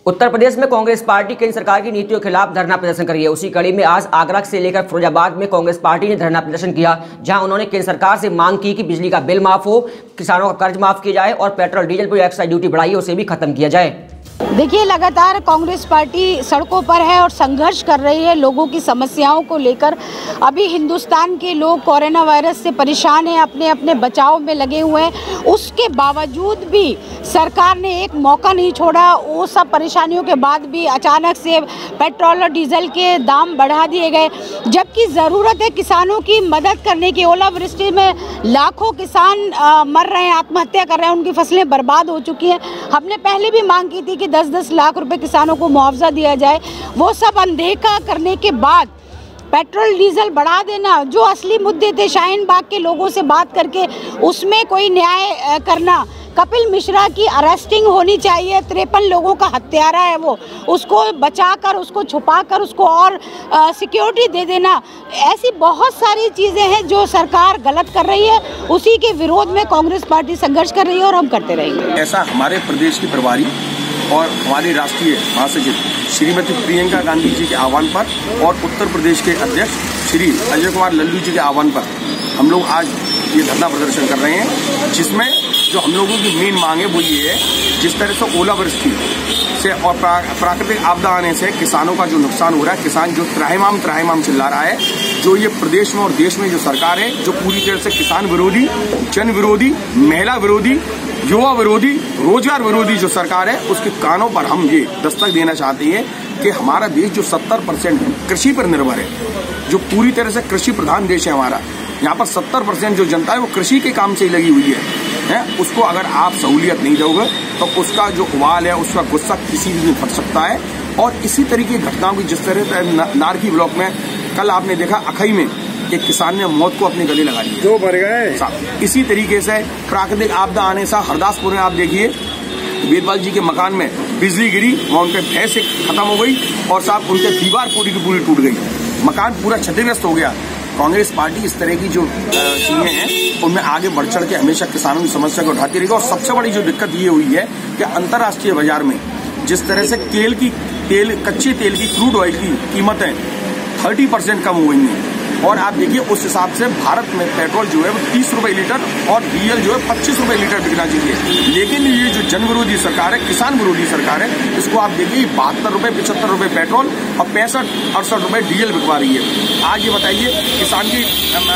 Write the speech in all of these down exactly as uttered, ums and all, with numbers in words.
उत्तर प्रदेश में कांग्रेस पार्टी केंद्र सरकार की नीतियों के खिलाफ धरना प्रदर्शन कर रही है। उसी कड़ी में आज आगरा से लेकर फिरोजाबाद में कांग्रेस पार्टी ने धरना प्रदर्शन किया, जहां उन्होंने केंद्र सरकार से मांग की कि बिजली का बिल माफ हो, किसानों का कर्ज माफ किया जाए और पेट्रोल डीजल पर एक्साइज ड्यूटी बढ़ाई है उसे भी खत्म किया जाए। देखिए, लगातार कांग्रेस पार्टी सड़कों पर है और संघर्ष कर रही है लोगों की समस्याओं को लेकर। अभी हिंदुस्तान के लोग कोरोना वायरस से परेशान हैं, अपने अपने बचाव में लगे हुए हैं। उसके बावजूद भी सरकार ने एक मौका नहीं छोड़ा। वो सब परेशानियों के बाद भी अचानक से पेट्रोल और डीजल के दाम बढ़ा दिए गए, जबकि ज़रूरत है किसानों की मदद करने की। ओलावृष्टि में लाखों किसान आ, मर रहे हैं, आत्महत्या कर रहे हैं, उनकी फसलें बर्बाद हो चुकी हैं। हमने पहले भी मांग की थी कि दस दस लाख रुपए किसानों को मुआवजा दिया जाए। वो सब अनदेखा करने के बाद पेट्रोल डीजल बढ़ा देना, जो असली मुद्दे थे शाहीन बाग के लोगों से बात करके उसमें कोई न्याय करना। कपिल मिश्रा की अरेस्टिंग होनी चाहिए। तिरपन लोगों का हत्यारा है वो, उसको बचाकर, उसको छुपाकर, उसको और सिक्योरिटी दे देना। ऐसी बहुत सारी चीज़ें हैं जो सरकार गलत कर रही है। उसी के विरोध में कांग्रेस पार्टी संघर्ष कर रही है और हम करते रहेंगे। ऐसा हमारे प्रदेश की प्रभारी और हमारी राष्ट्रीय महासचिव श्रीमती प्रियंका गांधी जी के आह्वान पर और उत्तर प्रदेश के अध्यक्ष श्री अजय कुमार लल्लू जी के आह्वान पर हम लोग आज ये धरना प्रदर्शन कर रहे हैं, जिसमें जो हम लोगों की मेन मांग है वो ये है, जिस तरह से ओलावृष्टि से और प्राकृतिक आपदा आने से किसानों का जो नुकसान हो रहा है, किसान जो त्राहिमाम त्राहिमाम चिल्ला रहा है, जो ये प्रदेश में और देश में जो सरकार है जो पूरी तरह से किसान विरोधी, जन विरोधी, महिला विरोधी, युवा विरोधी, रोजगार विरोधी जो सरकार है, उसके कानों पर हम ये दस्तक देना चाहते हैं कि हमारा देश जो सत्तर परसेंट कृषि पर निर्भर है, जो पूरी तरह से कृषि प्रधान देश है हमारा, यहाँ पर सत्तर परसेंट जो जनता है वो कृषि के काम से ही लगी हुई है, है? उसको अगर आप सहूलियत नहीं दोगे तो उसका जो उबाल है, उसका गुस्सा किसी भी दिन फट सकता है। और इसी तरीके की घटनाओं की जिस तरह नारकी ब्लॉक में कल आपने देखा अखई में एक किसान ने मौत को अपने गले लगा लिया, दो मर गए। इसी तरीके से प्राकृतिक आपदा आने से हरदासपुर में आप देखिए वीरपाल जी के मकान में बिजली गिरी, वहाँ उनके भैंस खत्म हो गई और साहब उनके दीवार पूरी की पूरी टूट गई, मकान पूरा क्षतिग्रस्त हो गया। कांग्रेस पार्टी इस तरह की जो चीजें हैं उनमें आगे बढ़ चढ़ के हमेशा किसानों की समस्या को उठाती रहेगी। और सबसे बड़ी जो दिक्कत ये हुई है कि अंतर्राष्ट्रीय बाजार में जिस तरह से तेल की तेल कच्चे तेल की क्रूड ऑयल की कीमतें तीस परसेंट कम हो गई हैं, और आप देखिए उस हिसाब से भारत में पेट्रोल जो है वो तीस रुपए लीटर और डीजल जो है पच्चीस रुपए लीटर बिकना चाहिए। लेकिन ये जो जन विरोधी सरकार है, किसान विरोधी सरकार है, इसको आप देखिए बहत्तर रुपए पिछहत्तर रुपए पेट्रोल और पैंसठ अड़सठ रुपए डीजल बिकवा रही है। आज ये बताइए, किसान की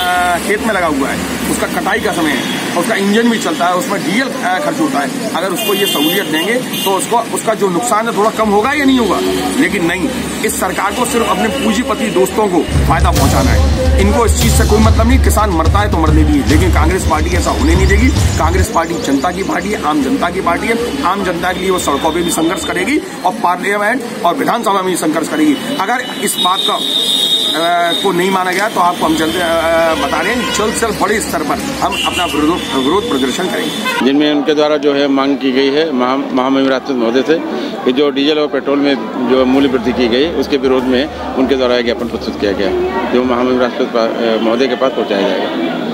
खेत में लगा हुआ है, उसका कटाई का समय है, उसका इंजन भी चलता है, उसमें डीजल खर्च होता है। अगर उसको ये सहूलियत देंगे तो उसको उसका जो नुकसान है थोड़ा कम होगा या नहीं होगा? लेकिन नहीं, इस सरकार को सिर्फ अपने पूंजीपति दोस्तों को फायदा पहुंचाना है। इनको इस चीज से कोई मतलब नहीं, किसान मरता है तो मरने दीजिए, लेकिन कांग्रेस पार्टी ऐसा होने नहीं देगी। कांग्रेस पार्टी जनता की पार्टी है, आम जनता की पार्टी है। आम जनता के लिए वो सड़कों पे भी संघर्ष करेगी और पार्लियामेंट और विधानसभा में भी संघर्ष करेगी। अगर इस बात का आ, को नहीं माना गया तो आपको हम जल्द बता रहे हैं, जल्द से जल्द बड़े स्तर पर हम अपना विरोध प्रदर्शन करेंगे, जिनमें उनके द्वारा जो है मांग की गई है महामहिम राष्ट्रपति महोदय से कि जो डीजल और पेट्रोल में जो मूल्य वृद्धि की गई उसके विरोध में उनके द्वारा ज्ञापन प्रस्तुत किया गया, जो महामहिम राष्ट्रपति महोदय के पास पहुँचाया जाएगा।